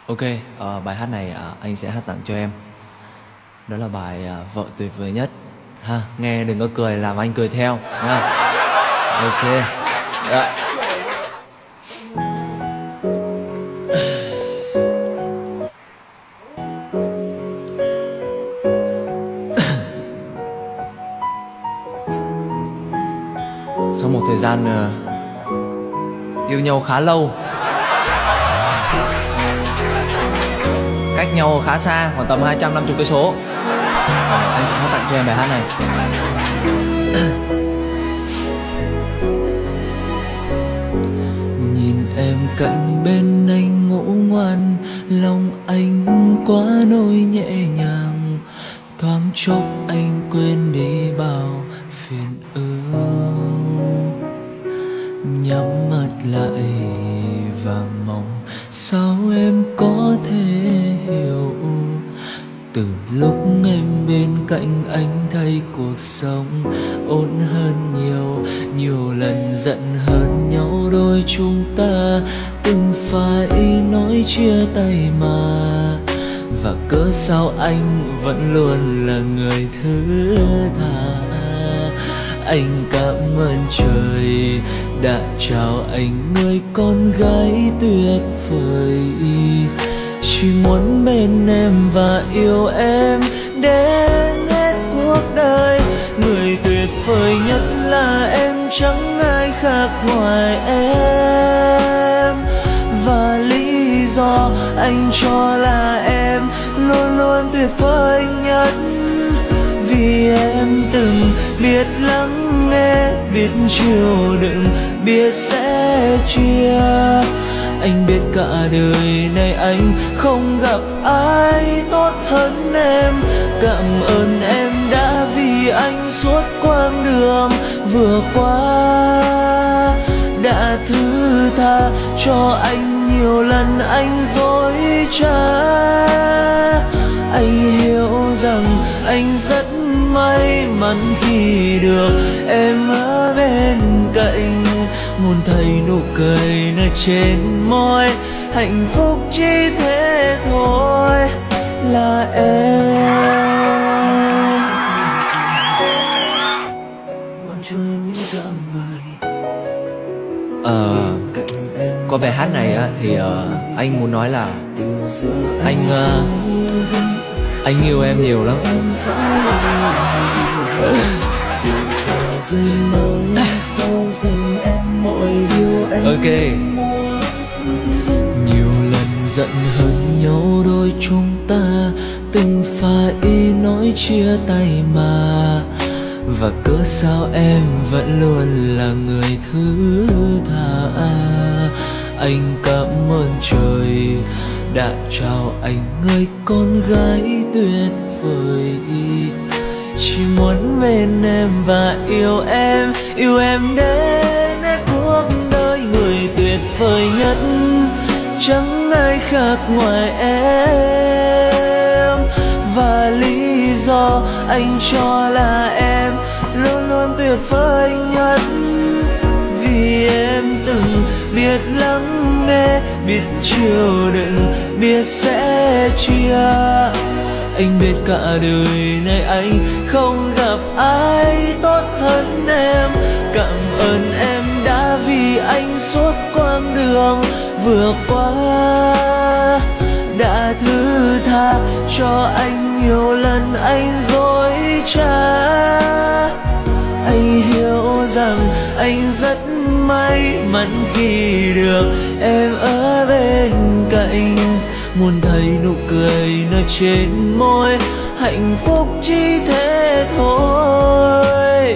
Ok, bài hát này anh sẽ hát tặng cho em. Đó là bài Vợ Tuyệt Vời Nhất ha. Nghe đừng có cười làm anh cười theo nha. Ok. Rồi. Sau một thời gian yêu nhau khá lâu, cách nhau khá xa, khoảng tầm 250 cây số, anh sẽ hát tặng cho em bài hát này. Nhìn em cạnh bên anh ngủ ngoan, lòng anh quá nỗi nhẹ nhàng, thoáng chốc anh quên đi bao phiền ưu. Nhắm mắt lại và mong sao em có thể hiểu, từ lúc em bên cạnh anh thấy cuộc sống ổn hơn nhiều. Nhiều lần giận hờn nhau đôi chúng ta từng phải nói chia tay mà, và cớ sao anh vẫn luôn là người thứ tha. Anh cảm ơn trời đã trao anh người con gái tuyệt vời, chỉ muốn bên em và yêu em đến hết cuộc đời. Người tuyệt vời nhất là em, chẳng ai khác ngoài em, và lý do anh cho là em luôn luôn tuyệt vời nhất, vì em từng biết lắng nghe, biết chịu đựng, biết sẻ chia. Anh biết cả đời này anh không gặp ai tốt hơn em. Cảm ơn em đã vì anh suốt quãng đường vừa qua, đã thứ tha cho anh nhiều lần anh dối trá. Anh hiểu rằng anh rất may mắn khi được em ở bên cạnh, muốn thấy nụ cười nơi trên môi, hạnh phúc chỉ thế thôi là em. Qua bài hát này thì anh muốn nói là anh yêu em nhiều lắm. Ok. Nhiều lần giận hờn nhau đôi chúng ta từng phải nói chia tay mà, và cớ sao em vẫn luôn là người thứ tha. Anh cảm ơn trời đã trao anh người con gái tuyệt vời, chỉ muốn bên em và yêu em đến hết cuộc đời. Người tuyệt vời nhất chẳng ai khác ngoài em, và lý do anh cho là em luôn luôn tuyệt vời nhất, vì em từng biết lắng nghe, biết chịu đựng, biết sẻ chia. Anh biết cả đời này anh không gặp ai tốt hơn em. Cảm ơn em đã vì anh suốt quãng đường vừa qua, đã thứ tha cho anh nhiều lần anh dối trá. Anh hiểu rằng anh rất may mắn khi được em ở bên cạnh, muốn thấy nụ cười nơi trên môi, hạnh phúc chỉ thế thôi.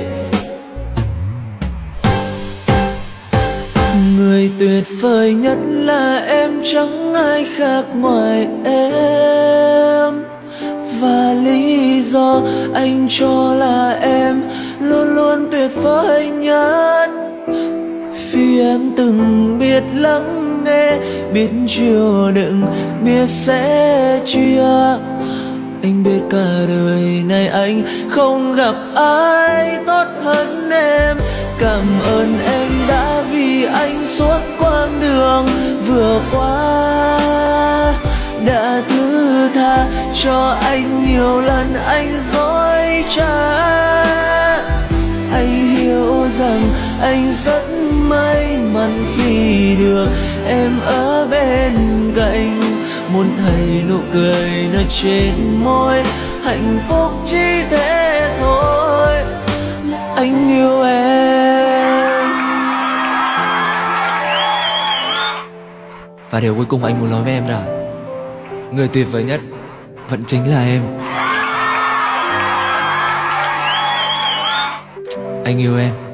Người tuyệt vời nhất là em, chẳng ai khác ngoài em, và lý do anh cho là em luôn luôn tuyệt vời nhất, vì em từng biết lắng nghe, biết chịu đựng, biết sẻ chia. Anh biết cả đời này anh không gặp ai tốt hơn em. Cảm ơn em đã vì anh suốt quãng đường vừa qua, cho anh nhiều lần anh dối trá. Anh hiểu rằng anh rất may mắn khi được em ở bên cạnh, muốn thấy nụ cười nơi trên môi, hạnh phúc chỉ thế thôi. Anh yêu em. Và điều cuối cùng anh muốn nói với em là người tuyệt vời nhất vẫn chính là em. Anh yêu em.